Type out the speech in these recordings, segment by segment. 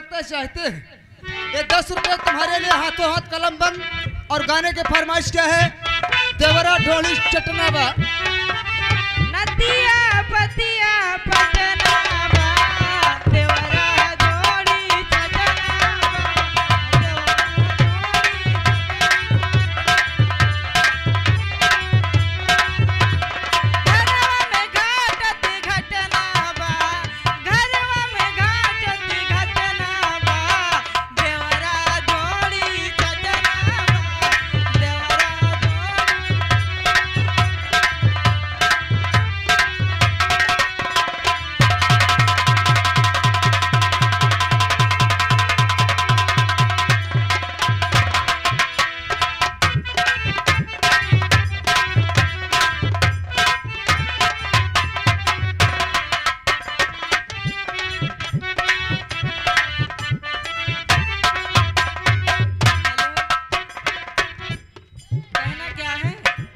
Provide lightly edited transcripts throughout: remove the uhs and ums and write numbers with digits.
रुपए चाहते हैं। ये 10 रुपए तुम्हारे लिए हाथों हाथ कलम बंद। और गाने के फरमाइश क्या है? देवरा ढोली चटना बा, नदिया पतिया पटना बा, देवरा ढोली चटना बा, घरवा में घाटत घटना बा, देवरा ढोली चटना बा, देवरा कहना क्या है?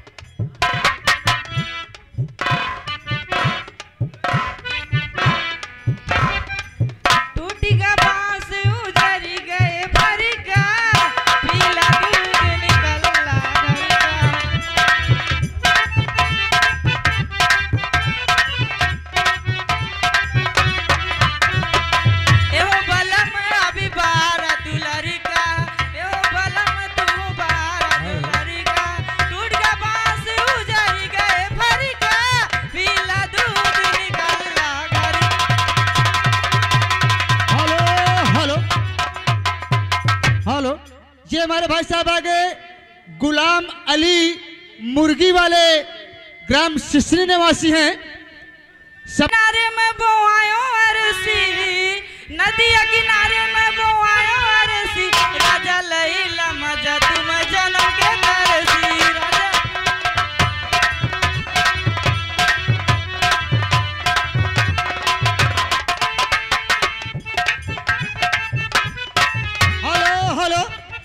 टूटी का बांस उजरी गए भर का, पीला दूध निकलला घर का। एहो बलम अभी बारा दुलरी का, एहो बलम तू बारा दुलरी का, टूट का बांस उजरी गए भर का, पीला दूध निकलला घर का। Hello hello hello. ये हमारे भाई साहब आगे गुलाम अली मुर्गी वाले ग्राम सिसरी निवासी हैं। सब किनारे में बोआयो अरसी, नदिया किनारे में बोआयो अरसी, राजा लैला मजा तुम जन्म के तरसी, राजा हेलो हेलो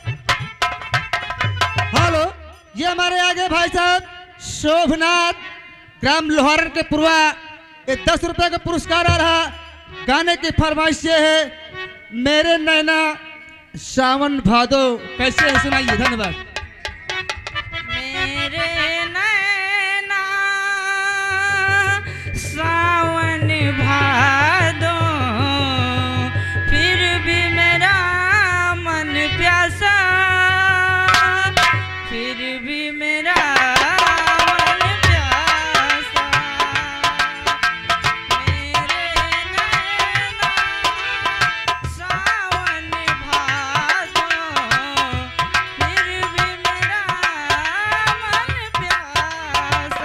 हेलो। ये हमारे आगे भाई साहब शोभनाथ ग्राम लोहारन के पुरवा, ये 10 रुपए का पुरस्कार आ रहा। गाने की फरमाइश ये है, मेरे नैना सावन भादो। कैसे है सुनाइए। धन्यवाद। मेरे नैना सावन भादो, फिर भी मेरा मन प्यासा, फिर भी मेरा मन प्यासा। मेरे नैना सावन भादो, फिर भी मेरा मन प्यासा।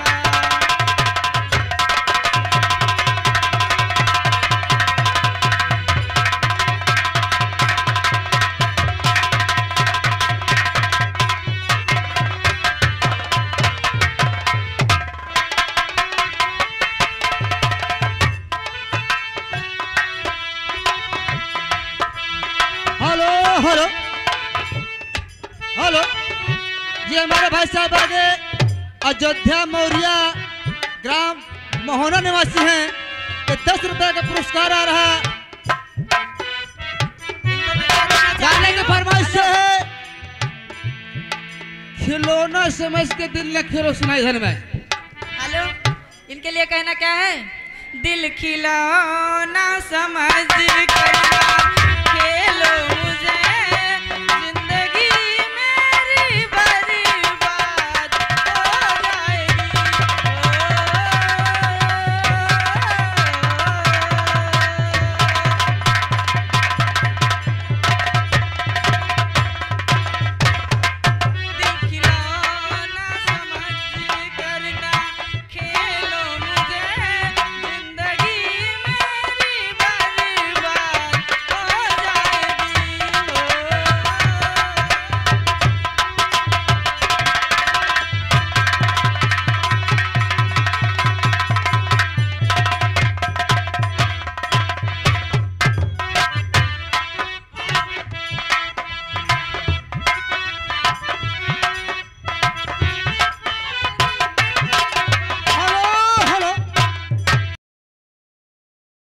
Hello hello hello. ये हमारे भाई साहब आगे अयोध्या मौर्या ग्राम महोना निवासी हैं। ये 10 रुपए का पुरस्कार आ रहा। गाने की फरमाइश से है, खिलौना समझ के दिल न खेलो। सुनाई। धन्यवाद। हेलो, इनके लिए कहना क्या है? दिल खिलौना समझ कर